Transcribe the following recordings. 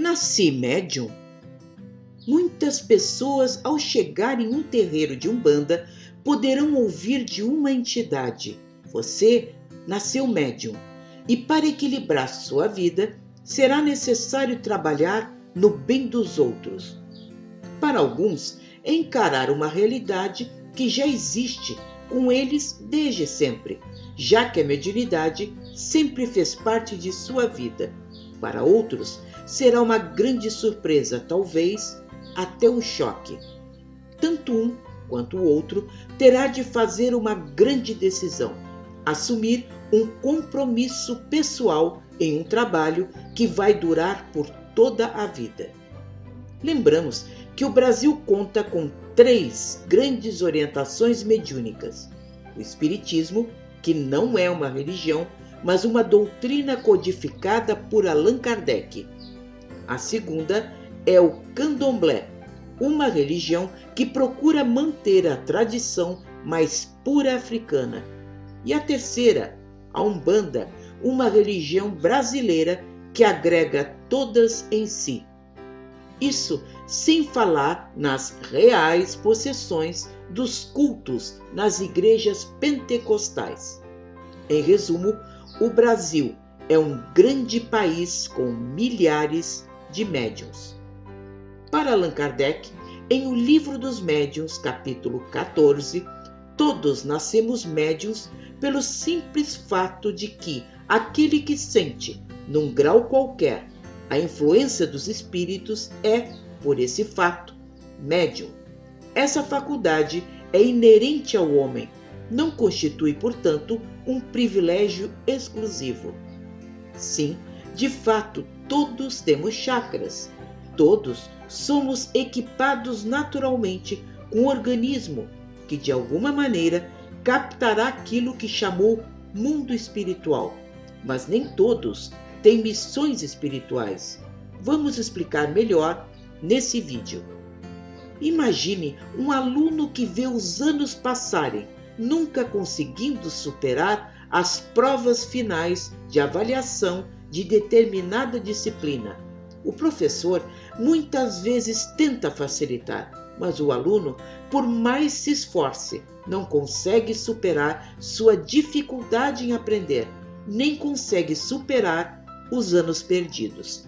Nasci médium? Muitas pessoas, ao chegar em um terreiro de Umbanda, poderão ouvir de uma entidade: você nasceu médium, e para equilibrar sua vida, será necessário trabalhar no bem dos outros. Para alguns, é encarar uma realidade que já existe com eles desde sempre, já que a mediunidade sempre fez parte de sua vida. Para outros, será uma grande surpresa, talvez até um choque. Tanto um quanto o outro terá de fazer uma grande decisão, assumir um compromisso pessoal em um trabalho que vai durar por toda a vida. Lembramos que o Brasil conta com 3 grandes orientações mediúnicas: o Espiritismo, que não é uma religião, mas uma doutrina codificada por Allan Kardec. A segunda é o Candomblé, uma religião que procura manter a tradição mais pura africana. E a terceira, a Umbanda, uma religião brasileira que agrega todas em si. Isso sem falar nas reais possessões dos cultos nas igrejas pentecostais. Em resumo, o Brasil é um grande país com milhares de médiuns. Para Allan Kardec, em O Livro dos Médiuns, capítulo 14, todos nascemos médiuns pelo simples fato de que aquele que sente, num grau qualquer, a influência dos espíritos é, por esse fato, médium. Essa faculdade é inerente ao homem, não constitui, portanto, um privilégio exclusivo. Sim, de fato, todos temos chakras. Todos somos equipados naturalmente com um organismo que, de alguma maneira, captará aquilo que chamou mundo espiritual. Mas nem todos têm missões espirituais. Vamos explicar melhor nesse vídeo. Imagine um aluno que vê os anos passarem, nunca conseguindo superar as provas finais de avaliação de determinada disciplina. O professor muitas vezes tenta facilitar, mas o aluno, por mais se esforce, não consegue superar sua dificuldade em aprender, nem consegue superar os anos perdidos.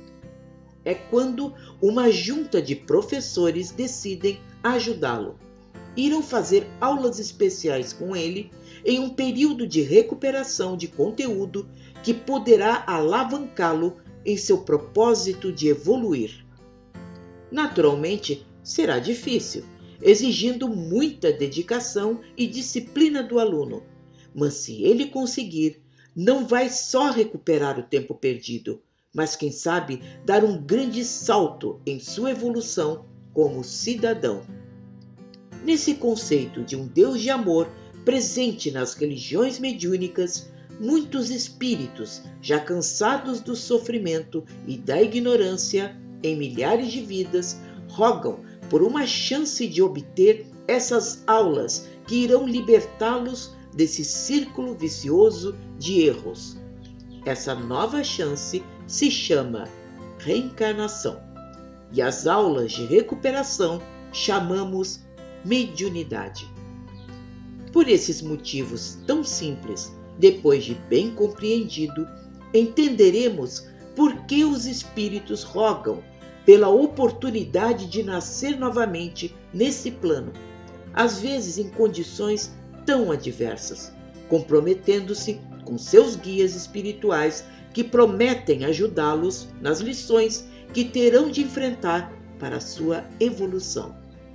É quando uma junta de professores decidem ajudá-lo. Irão fazer aulas especiais com ele em um período de recuperação de conteúdo que poderá alavancá-lo em seu propósito de evoluir. Naturalmente, será difícil, exigindo muita dedicação e disciplina do aluno, mas se ele conseguir, não vai só recuperar o tempo perdido, mas quem sabe dar um grande salto em sua evolução como cidadão. Nesse conceito de um Deus de amor presente nas religiões mediúnicas, muitos espíritos, já cansados do sofrimento e da ignorância em milhares de vidas, rogam por uma chance de obter essas aulas que irão libertá-los desse círculo vicioso de erros. Essa nova chance se chama reencarnação, e as aulas de recuperação chamamos mediunidade. Por esses motivos tão simples, depois de bem compreendido, entenderemos por que os espíritos rogam pela oportunidade de nascer novamente nesse plano, às vezes em condições tão adversas, comprometendo-se com seus guias espirituais que prometem ajudá-los nas lições que terão de enfrentar para a sua evolução.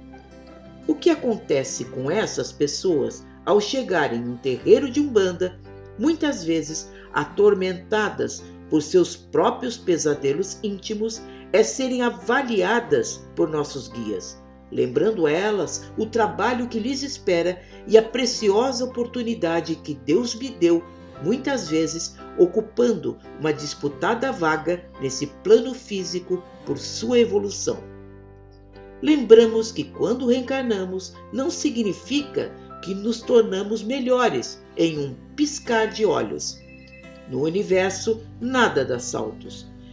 O que acontece com essas pessoas ao chegarem em um terreiro de Umbanda, muitas vezes atormentadas por seus próprios pesadelos íntimos, é serem avaliadas por nossos guias, lembrando elas o trabalho que lhes espera e a preciosa oportunidade que Deus me deu, muitas vezes ocupando uma disputada vaga nesse plano físico por sua evolução. Lembramos que quando reencarnamos não significa que nos tornamos melhores em um piscar de olhos. No universo, nada dá saltos.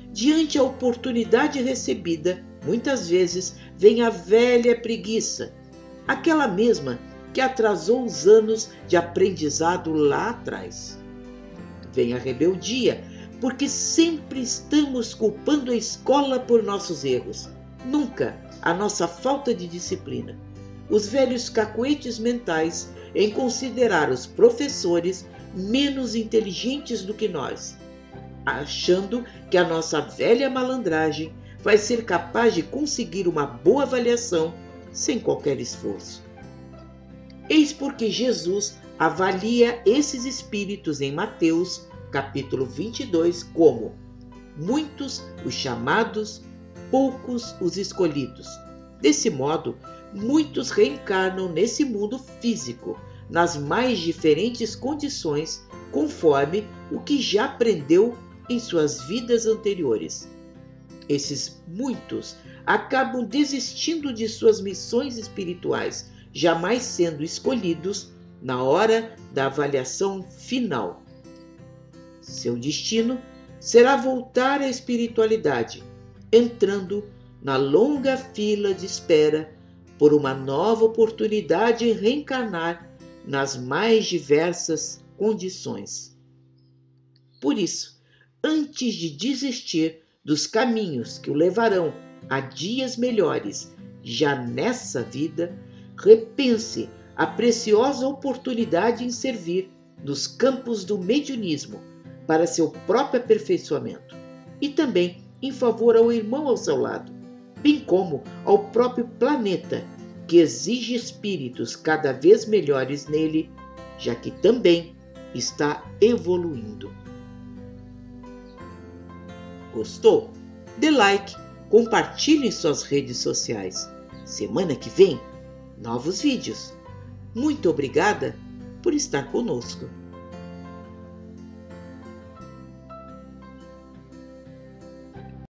Diante a oportunidade recebida, muitas vezes vem a velha preguiça, aquela mesma que atrasou os anos de aprendizado lá atrás. Vem a rebeldia, porque sempre estamos culpando a escola por nossos erros, nunca a nossa falta de disciplina. Os velhos cacoetes mentais em considerar os professores menos inteligentes do que nós, achando que a nossa velha malandragem vai ser capaz de conseguir uma boa avaliação sem qualquer esforço. Eis porque Jesus avalia esses espíritos em Mateus, capítulo 22, como muitos os chamados, poucos os escolhidos. Desse modo, muitos reencarnam nesse mundo físico, nas mais diferentes condições, conforme o que já aprendeu em suas vidas anteriores. Esses muitos acabam desistindo de suas missões espirituais, jamais sendo escolhidos na hora da avaliação final. Seu destino será voltar à espiritualidade, entrando na longa fila de espera por uma nova oportunidade de reencarnar nas mais diversas condições. Por isso, antes de desistir dos caminhos que o levarão a dias melhores já nessa vida, repense a preciosa oportunidade em servir nos campos do mediunismo para seu próprio aperfeiçoamento e também em favor ao irmão ao seu lado, bem como ao próprio planeta, que exige espíritos cada vez melhores nele, já que também está evoluindo. Gostou? Dê like, compartilhe em suas redes sociais. Semana que vem, novos vídeos. Muito obrigada por estar conosco.